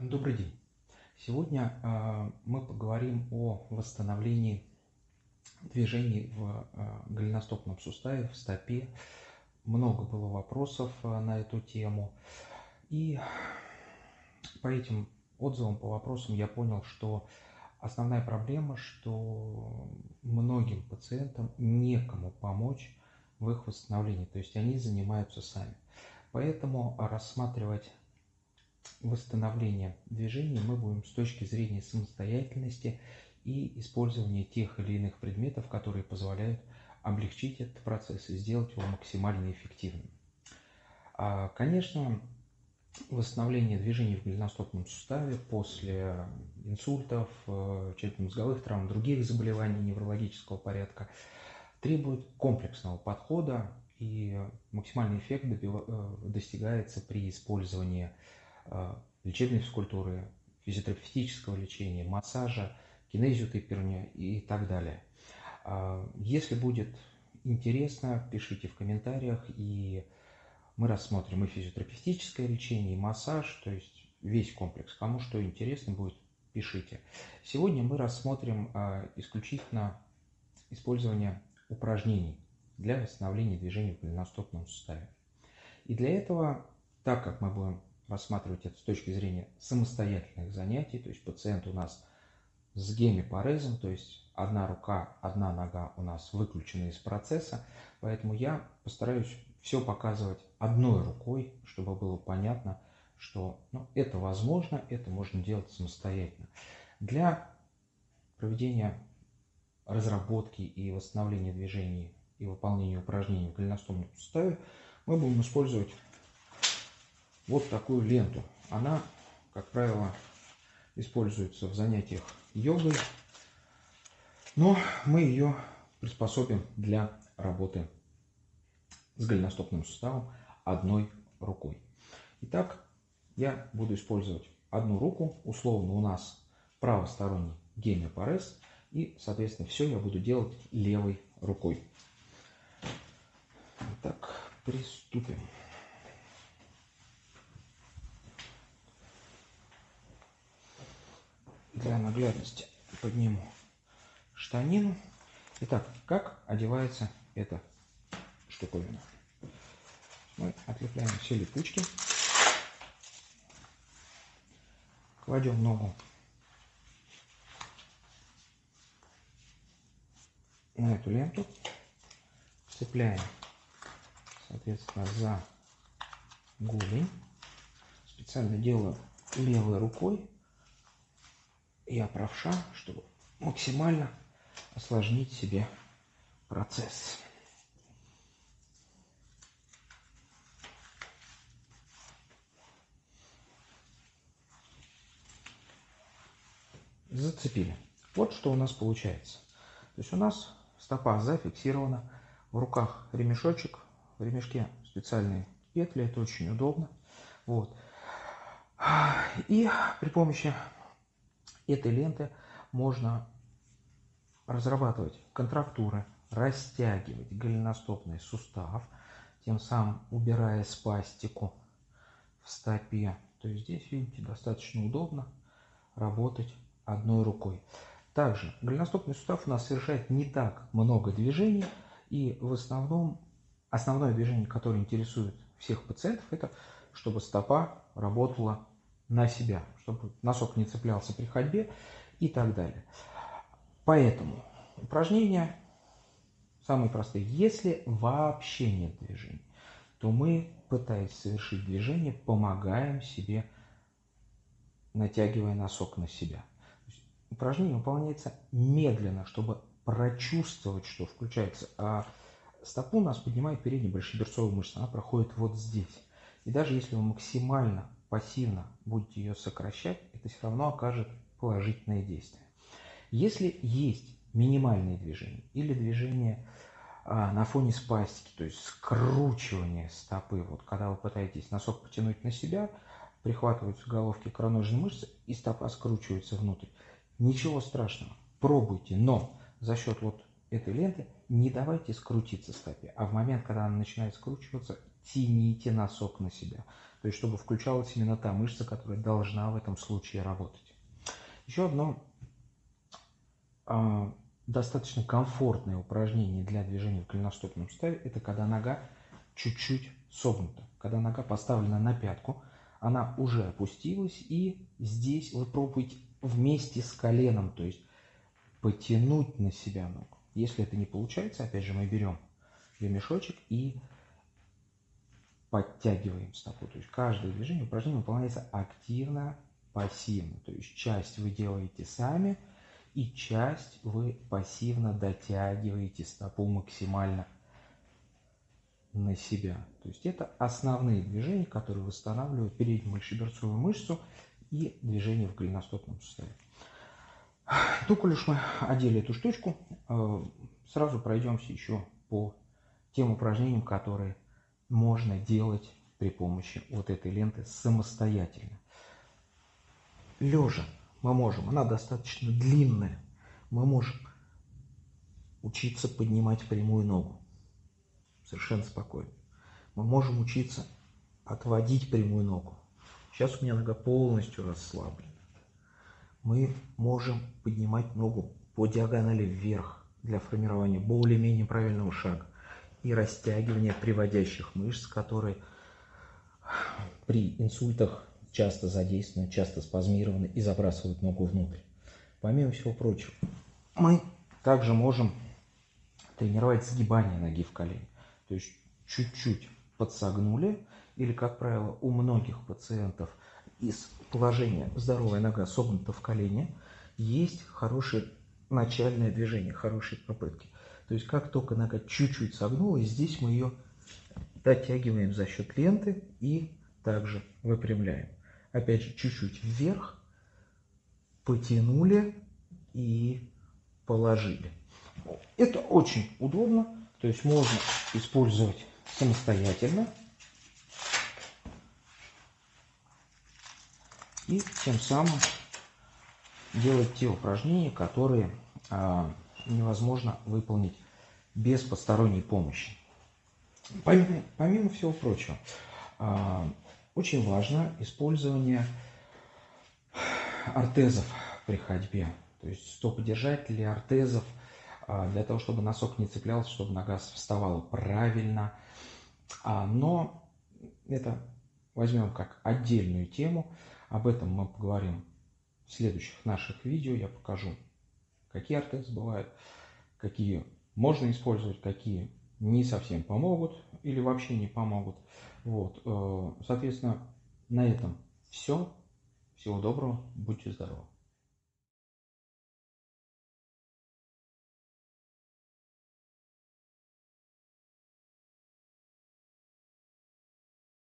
Добрый день. Сегодня мы поговорим о восстановлении движений в голеностопном суставе, в стопе. Много было вопросов на эту тему. И по этим отзывам, по вопросам я понял, что основная проблема, что многим пациентам некому помочь в их восстановлении. То есть они занимаются сами. Поэтому рассматривать восстановления движений мы будем с точки зрения самостоятельности и использования тех или иных предметов, которые позволяют облегчить этот процесс и сделать его максимально эффективным. Конечно, восстановление движений в голеностопном суставе после инсультов, черепно-мозговых травм, других заболеваний неврологического порядка требует комплексного подхода, и максимальный эффект достигается при использовании лечебной физкультуры, физиотерапевтического лечения, массажа, кинезиотерапии и так далее. Если будет интересно, пишите в комментариях, и мы рассмотрим и физиотерапевтическое лечение, и массаж, то есть весь комплекс. Кому что интересно будет, пишите. Сегодня мы рассмотрим исключительно использование упражнений для восстановления движений в голеностопном суставе. И для этого, так как мы будем рассматривать это с точки зрения самостоятельных занятий, то есть пациент у нас с гемипарезом, то есть одна рука, одна нога у нас выключены из процесса, поэтому я постараюсь все показывать одной рукой, чтобы было понятно, что это возможно, это можно делать самостоятельно. Для проведения разработки и восстановления движений и выполнения упражнений в голеностопном суставе мы будем использовать вот такую ленту. Она, как правило, используется в занятиях йогой, но мы ее приспособим для работы с голеностопным суставом одной рукой. Итак, я буду использовать одну руку, условно у нас правосторонний гемипарез, и, соответственно, все я буду делать левой рукой. Итак, приступим. Для наглядности подниму штанину. Итак, как одевается эта штуковина? Мы отлепляем все липучки, кладем ногу на эту ленту, цепляем, соответственно, за голень. Специально делаю левой рукой. Я правша, чтобы максимально осложнить себе процесс. Зацепили. Вот что у нас получается. То есть у нас стопа зафиксирована, в руках ремешочек, в ремешке специальные петли, это очень удобно. Вот. И при помощи этой ленты можно разрабатывать контрактуры, растягивать голеностопный сустав, тем самым убирая спастику в стопе. То есть здесь, видите, достаточно удобно работать одной рукой. Также голеностопный сустав у нас совершает не так много движений, и в основном основное движение, которое интересует всех пациентов, это чтобы стопа работала на себя, чтобы носок не цеплялся при ходьбе и так далее. Поэтому упражнения самые простые. Если вообще нет движений, то мы, пытаясь совершить движение, помогаем себе, натягивая носок на себя. Упражнение выполняется медленно, чтобы прочувствовать, что включается. А стопу у нас поднимает передняя большеберцовая мышца. Она проходит вот здесь. И даже если вы максимально пассивно будете ее сокращать, это все равно окажет положительное действие. Если есть минимальные движения или движения на фоне спастики, то есть скручивание стопы, вот когда вы пытаетесь носок потянуть на себя, прихватываются головки икроножной мышцы и стопа скручивается внутрь. Ничего страшного, пробуйте, но за счет вот этой ленты, не давайте скрутиться стопе, а в момент, когда она начинает скручиваться, тяните носок на себя. То есть, чтобы включалась именно та мышца, которая должна в этом случае работать. Еще одно достаточно комфортное упражнение для движения в голеностопном суставе – это когда нога чуть-чуть согнута. Когда нога поставлена на пятку, она уже опустилась, и здесь вы пробуете вместе с коленом, то есть потянуть на себя ногу. Если это не получается, опять же, мы берем ремешочек и подтягиваем стопу. То есть каждое движение, упражнение выполняется активно, пассивно. То есть часть вы делаете сами, и часть вы пассивно дотягиваете стопу максимально на себя. То есть это основные движения, которые восстанавливают переднюю мальшиберцовую мышцу и движение в голеностопном суставе. Ну, коль уж мы одели эту штучку, сразу пройдемся еще по тем упражнениям, которые можно делать при помощи вот этой ленты самостоятельно. Лежа мы можем, она достаточно длинная, мы можем учиться поднимать прямую ногу совершенно спокойно. Мы можем учиться отводить прямую ногу. Сейчас у меня нога полностью расслаблена. Мы можем поднимать ногу по диагонали вверх для формирования более-менее правильного шага и растягивания приводящих мышц, которые при инсультах часто задействованы, часто спазмированы и забрасывают ногу внутрь. Помимо всего прочего, мы также можем тренировать сгибание ноги в колене. То есть чуть-чуть подсогнули, или, как правило, у многих пациентов из положения здоровая нога согнута в колене, есть хорошее начальное движение, хорошие попытки. То есть как только нога чуть-чуть согнулась, здесь мы ее дотягиваем за счет ленты и также выпрямляем. Опять же, чуть-чуть вверх, потянули и положили. Это очень удобно, то есть можно использовать самостоятельно и тем самым делать те упражнения, которые невозможно выполнить без посторонней помощи. Помимо всего прочего, очень важно использование ортезов при ходьбе, то есть стоподержателей, ортезов, для того, чтобы носок не цеплялся, чтобы нога вставала правильно. Но это возьмем как отдельную тему. Об этом мы поговорим в следующих наших видео. Я покажу, какие ортезы бывают, какие можно использовать, какие не совсем помогут или вообще не помогут. Вот. Соответственно, на этом все. Всего доброго, будьте здоровы.